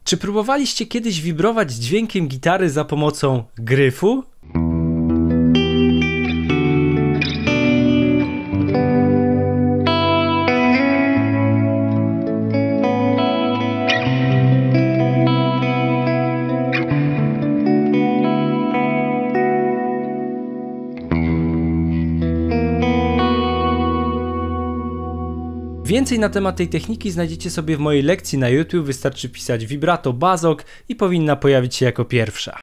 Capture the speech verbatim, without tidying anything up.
Czy próbowaliście kiedyś wibrować z dźwiękiem gitary za pomocą gryfu? Więcej na temat tej techniki znajdziecie sobie w mojej lekcji na YouTube, wystarczy pisać vibrato bazok i powinna pojawić się jako pierwsza.